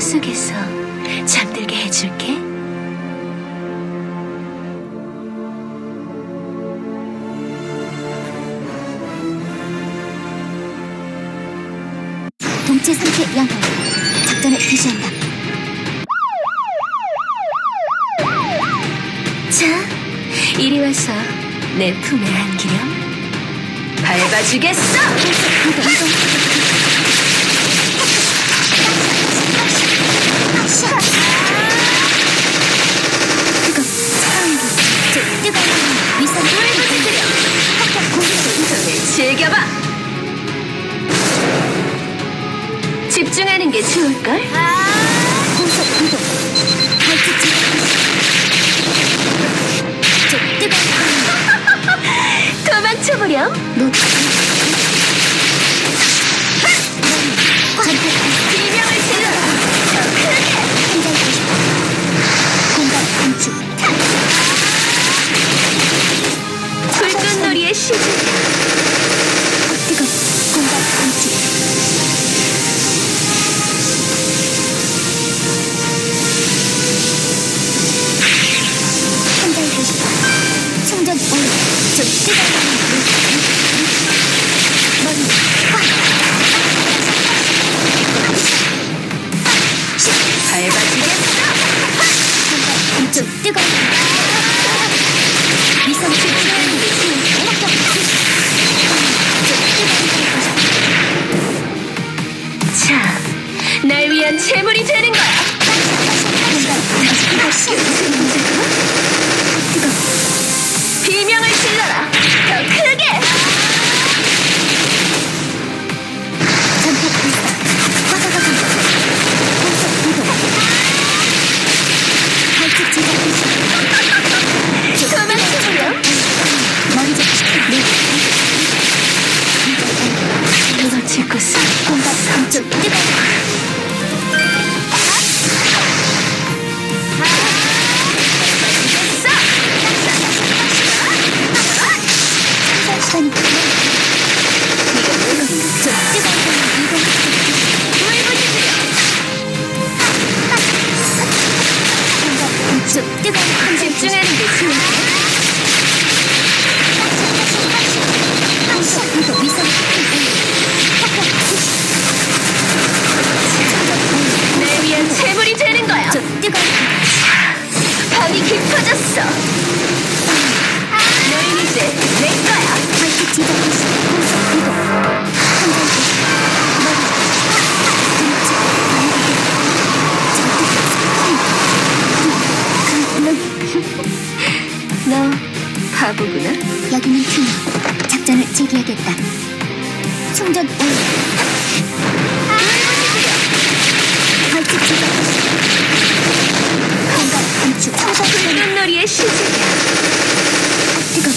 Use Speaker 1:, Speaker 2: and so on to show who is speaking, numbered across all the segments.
Speaker 1: 속에서 잠들게 해줄게.
Speaker 2: 동체 상태 양호. 작전을 개시한다.
Speaker 1: 자, 이리 와서 내 품에 안기렴. 밟아주겠어! 즐겨봐! 집중하는 게 좋을걸? 도망쳐보렴! 비명을 질러라! 더 크게! 불꽃놀이의 시작이야.
Speaker 2: 충전 완료.
Speaker 1: 밟아주겠어!
Speaker 2: 좀 뜨거워.
Speaker 1: 위성 집중하는 게 자, 날 위한 재물이 되는 거야! 비명을 질러라! 더 크게! 도망쳐보렴! 도망칠 곳은 삼쪽 집중하는 게 좋아. 날 위한 재물이 되는 거야. 밤이 깊어졌어. 너희 이제 내 거야. 너 바보구나.
Speaker 2: 여기는 팀. 작전을 재개하겠다. 충전 완료. 벌칙 제거. 공간 감축.
Speaker 1: 불꽃놀이의 시작이야.
Speaker 2: 뜨거.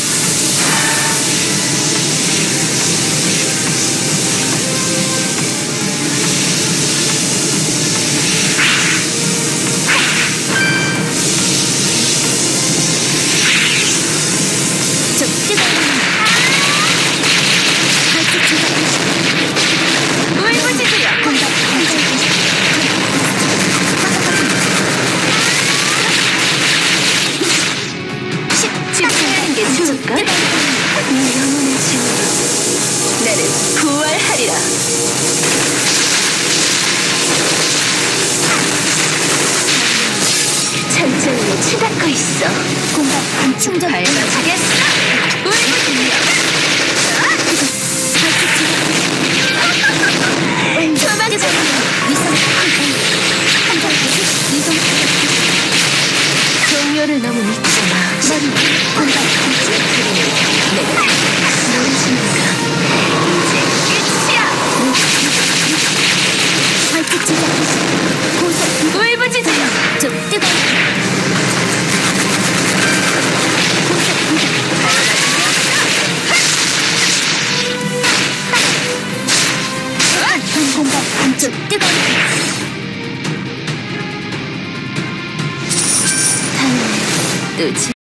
Speaker 1: 집중하는 게 좋을까? 네 영혼의 지원으로 나는 부활하리라. 천천히 치닫고 있어.
Speaker 2: 공간 충전
Speaker 1: 밟아주겠어. 동료를 너무 믿지 마. 내가 노래주니까 이제 끝이야.
Speaker 2: 벌칙 제거. 고속
Speaker 1: 울부짖으려.
Speaker 2: 좀 뜨거워. 공간 좀 뜨거워.
Speaker 1: 다음에 또